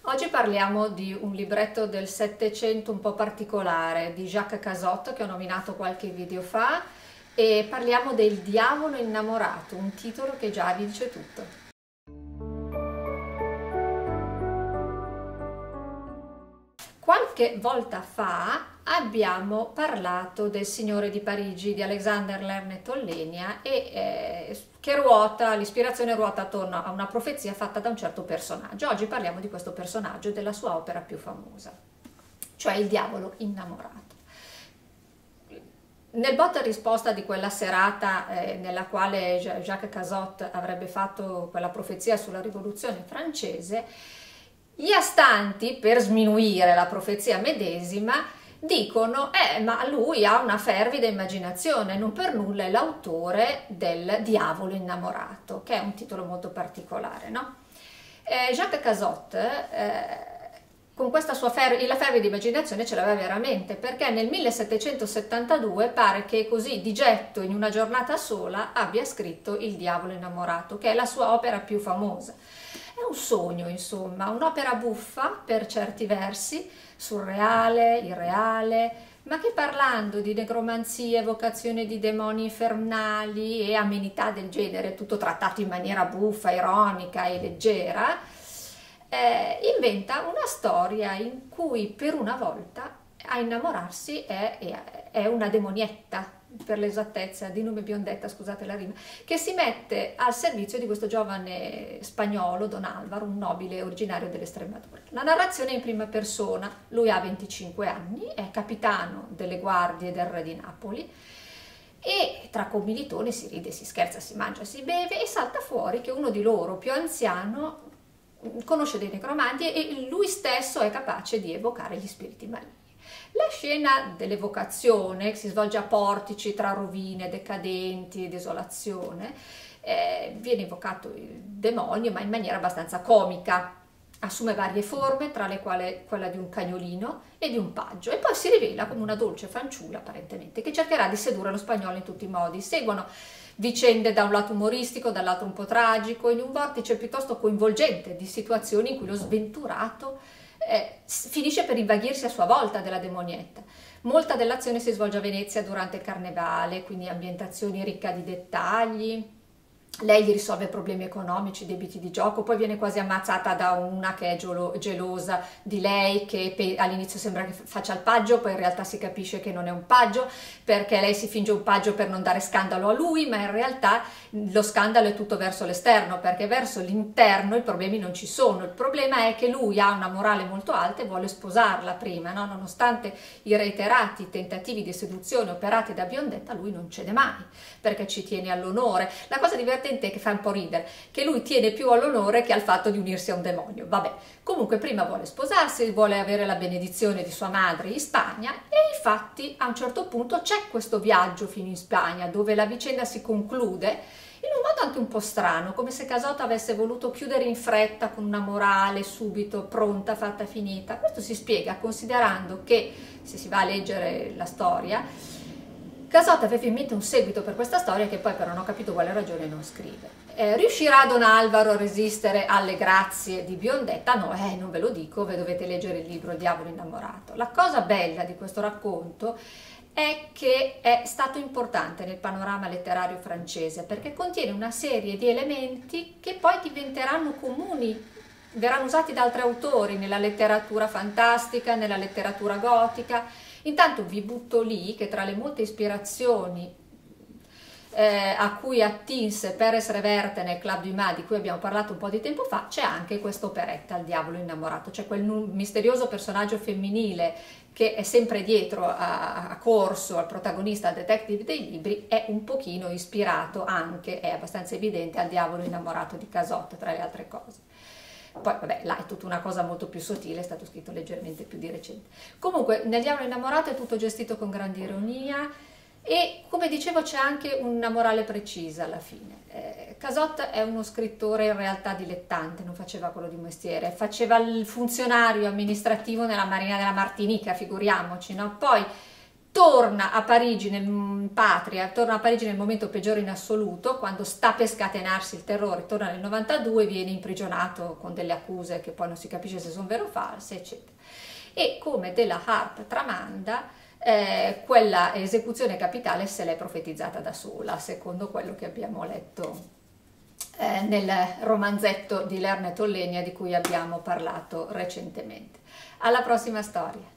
Oggi parliamo di un libretto del Settecento un po' particolare di Jacques Cazotte che ho nominato qualche video fa e parliamo del Diavolo innamorato, un titolo che già vi dice tutto. Qualche volta fa abbiamo parlato del Signore di Parigi di Alexander Lerner Tollenia e che l'ispirazione ruota attorno a una profezia fatta da un certo personaggio. Oggi parliamo di questo personaggio e della sua opera più famosa, cioè il Diavolo innamorato. Nel botta e risposta di quella serata nella quale Jacques Cazotte avrebbe fatto quella profezia sulla rivoluzione francese, gli astanti, per sminuire la profezia medesima, dicono ma lui ha una fervida immaginazione, non per nulla è l'autore del Diavolo innamorato, che è un titolo molto particolare, no? Jacques Cazotte con questa sua la fervida immaginazione ce l'aveva veramente, perché nel 1772 pare che così di getto in una giornata sola abbia scritto il Diavolo innamorato, che è la sua opera più famosa. È un sogno, insomma, un'opera buffa per certi versi, surreale, irreale, ma che parlando di necromanzie, evocazione di demoni infernali e amenità del genere, tutto trattato in maniera buffa, ironica e leggera, inventa una storia in cui per una volta a innamorarsi è una demonietta, per l'esattezza, di nome Biondetta, scusate la rima, che si mette al servizio di questo giovane spagnolo, Don Alvaro, un nobile originario dell'Estremadura. La narrazione è in prima persona, lui ha 25 anni, è capitano delle guardie del re di Napoli e tra commilitoni si ride, si scherza, si mangia, si beve e salta fuori che uno di loro, più anziano, conosce dei necromanti e lui stesso è capace di evocare gli spiriti maligni. La scena dell'evocazione, che si svolge a portici tra rovine decadenti e desolazione, viene evocato il demonio ma in maniera abbastanza comica, assume varie forme tra le quali quella di un cagnolino e di un paggio e poi si rivela come una dolce fanciulla apparentemente che cercherà di sedurre lo spagnolo in tutti i modi. Seguono vicende da un lato umoristico, dall'altro un po' tragico, in un vortice piuttosto coinvolgente di situazioni in cui lo sventurato finisce per invaghirsi a sua volta della demonietta. Molta dell'azione si svolge a Venezia durante il carnevale, quindi ambientazioni ricche di dettagli. Lei gli risolve problemi economici, debiti di gioco, poi viene quasi ammazzata da una che è gelosa di lei, che all'inizio sembra che faccia il paggio, poi in realtà si capisce che non è un paggio, perché lei si finge un paggio per non dare scandalo a lui, ma in realtà lo scandalo è tutto verso l'esterno, perché verso l'interno i problemi non ci sono. Il problema è che lui ha una morale molto alta e vuole sposarla prima, no? Nonostante i reiterati tentativi di seduzione operati da Biondetta, lui non cede mai, perché ci tiene all'onore. La cosa divertente che fa un po' ridere, che lui tiene più all'onore che al fatto di unirsi a un demonio. Vabbè, comunque prima vuole sposarsi, vuole avere la benedizione di sua madre in Spagna e infatti a un certo punto c'è questo viaggio fino in Spagna dove la vicenda si conclude in un modo anche un po' strano, come se Cazotte avesse voluto chiudere in fretta con una morale subito pronta, fatta, finita. Questo si spiega considerando che, se si va a leggere la storia, Cazotte aveva in mente un seguito per questa storia che poi per non ho capito quale ragione non scrive. Riuscirà Don Alvaro a resistere alle grazie di Biondetta? No, non ve lo dico, ve dovete leggere il libro Diavolo innamorato. La cosa bella di questo racconto è che è stato importante nel panorama letterario francese perché contiene una serie di elementi che poi diventeranno comuni, verranno usati da altri autori nella letteratura fantastica, nella letteratura gotica. Intanto vi butto lì che tra le molte ispirazioni a cui attinse Pérez Reverte nel Club du Mal, di cui abbiamo parlato un po' di tempo fa, c'è anche questa operetta, Il Diavolo innamorato, c'è quel misterioso personaggio femminile che è sempre dietro a corso al protagonista, al detective dei libri, è un pochino ispirato anche, è abbastanza evidente, al Diavolo innamorato di Cazotte, tra le altre cose. Poi vabbè, là è tutta una cosa molto più sottile, è stato scritto leggermente più di recente. Comunque nel Diavolo innamorato è tutto gestito con grande ironia e come dicevo c'è anche una morale precisa alla fine. Cazotte è uno scrittore in realtà dilettante, non faceva quello di mestiere, faceva il funzionario amministrativo nella Marina della Martinica, figuriamoci, no? Poi torna a Parigi in patria, torna a Parigi nel momento peggiore in assoluto, quando sta per scatenarsi il terrore, torna nel 92, viene imprigionato con delle accuse che poi non si capisce se sono vere o false, eccetera. E come della Harp tramanda, quella esecuzione capitale se l'è profetizzata da sola, secondo quello che abbiamo letto nel romanzetto di Lerner e Tollenia di cui abbiamo parlato recentemente. Alla prossima storia!